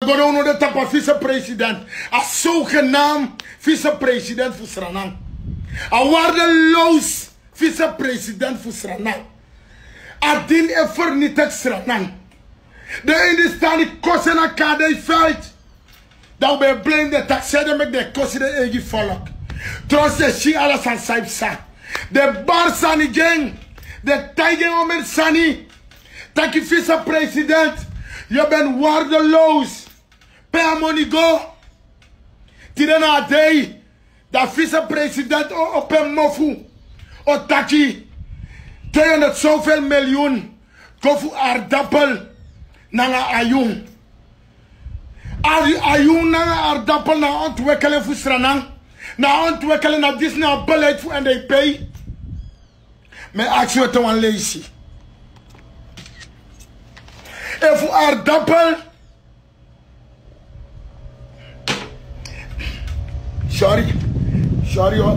Gono de tapa vice-president. A zogenaamd vice-president voor Suriname. A waardeloos vice-president voor Suriname. A dien e vernietigd Suriname. De ene staan die kosten aan kade veld. Dat we blame de taxeren met de kosten de eigen volk. Trots de shi alles aan saipsa. De bar sani gang. De tijgen om het sani. Taki vice-president. Je bent waardeloos. Per money go. Tirana day. Dat vice-president op een mofu. O taki. 200 zoveel miljoen. Kofu aardappel. Nanga ayung. Ayung nanga aardappel na ontwikkelen voor Suriname. Na ontwikkelen na dit na beleid voor NDP. Maar actie wat een lazy. En voor aardappel. Sorry hoor.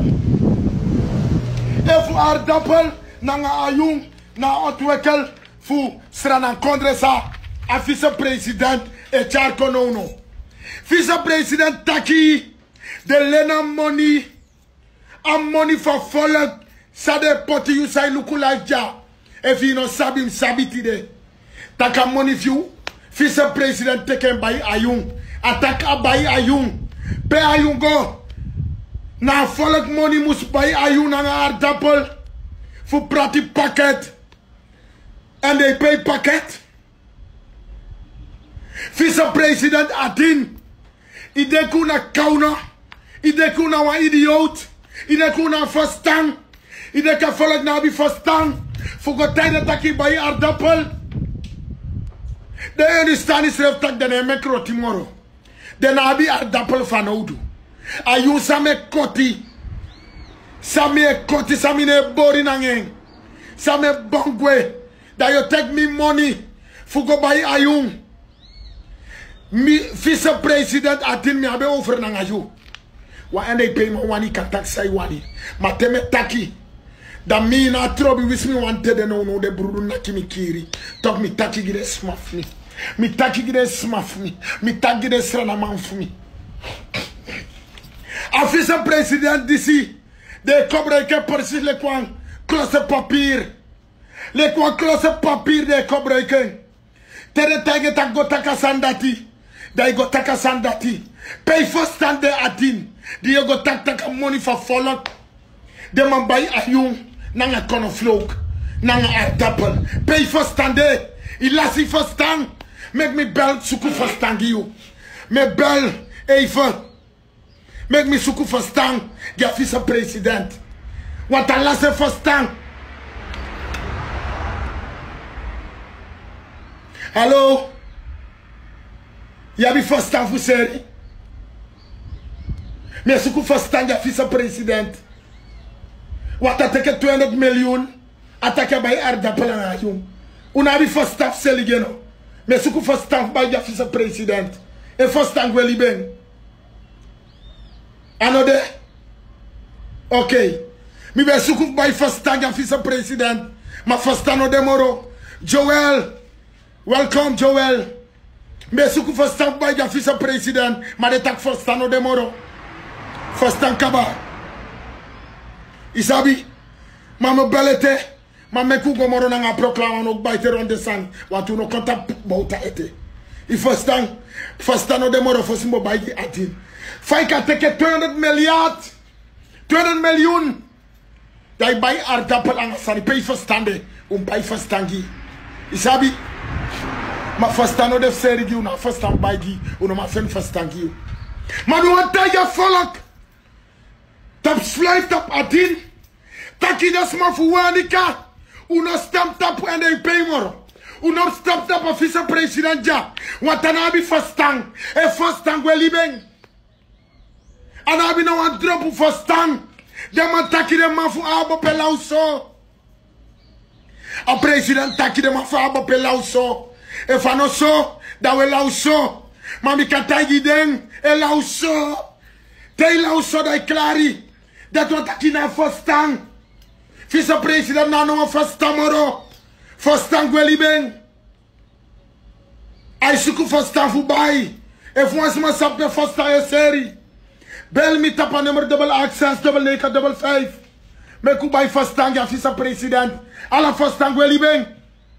En voor aardappel. Nanga ayung. Na ontwikkel voor Suriname Congressa. A vice-president Echar Konono. Vice-president Taki. De lena money. A money for volk. Sade poti you say lukula ja. If you no sabim sabitide. Taka money view. Vice-president taken by Ayung. Ataka by Ayung. Pe Ayung go. Na volk money must buy Ayung na aardappel. Voor prati pakket. En they pay pakket. Vice-president Adin. Ideku na kauna. Ideku na wa idioot. Ideku na verstand. Ideka volk na bi verstand. Voor tijd dat ik bij aardappel. De ene staan is er tak de micro tomorrow. De na bi aardappel van oudu. Ayu same koti. Same koti same ne bori nangen. Same bongwe. Dat you take me money. Voor go bij ayung. Mi vice-president Adin mi abe over nanga you. Wa ende pay me wani katak say wani. Ma teme taki. Da mi na trobi wis mi wante de no de bruru na kimi kiri. Tok mi taki gide smaf mi. Mi taki gide smaf mi. Mi taki gide srana manf mi. A vice-president d'ici. De kobreke precies le kwang. Klosse papier. Le kwang klosse papier de kobreke. Tere tage tak gotaka sandati. Dat je go taka sandati. Pay for stand de Adin. Die je go taka money for volk. De man bij ayung. Nanga konoflook. Nanga aardappel. Pay for stand de. Ilasi for stand. Make me bel suku for stand you. Me bel even. Make me suku for stand. Ja vice-president. Want a lasse for stand. Hallo? Yabi verstaan voor serie. Maar ze kunnen verstaan ja vice-president. Wat dat ik 200 miljoen. Attaque bij aardappel en ayung. Unabi verstaan seligeno. Maar ze kunnen verstaan bij ja vice-president. En verstaan wel ik ben. Anode? Oké. Mi ben zoeken bij verstaan ja vice-president. Maar verstaan no demoro. Joel. Welcome Joel. Me suku verstaan bij de vice-president, maar de tak verstaan no demoro. Verstaan kaba. Isabi, maar me bellete, maar me kugo moro na nga proclamen ook bij te ronde san, want toen ook contact bouta ete. I verstaan no demoro voor simbo bij die Adin. Faika teke 200 miljard, 200 miljoen. Dat bij aardappel aan san, pay verstande, bij verstangi. Isabi. Maar verstaan no de serie die una verstaan bij die una maar fen verstaan die. Maar nu wat dat je volk. Tap sluit op Adin. Taki das maar voor wanika. Una stampt op en de paymer. Una stampt op een vice-president ja. Wat dan heb je verstaan? En verstaan wel libeng. En heb je nou een drop op verstaan? De man taki de man voor abo pelauso. A president taki de man voor abo pelauso. E fano so, dat we lau so. Maar mi katagi den, e lau so. Te lau so dat klari. Dat wat ik na verstaan. Vice-president na no verstaan moro. Verstaan gweli ben. Ai suku verstaan voorbij. E franchement sap de Fosta e série. Bel mi tapa nummer double access double 9 double 5. Me ku bay Fosta nga fils président. Ala Fosta ngweli ben.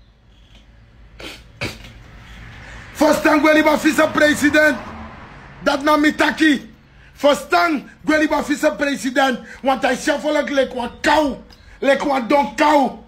Fosta ngweli ba fils président. Dat na mi taki. Fosta ngweli ba fils président. Want ay chef le kwa kau. Le kwa don kau.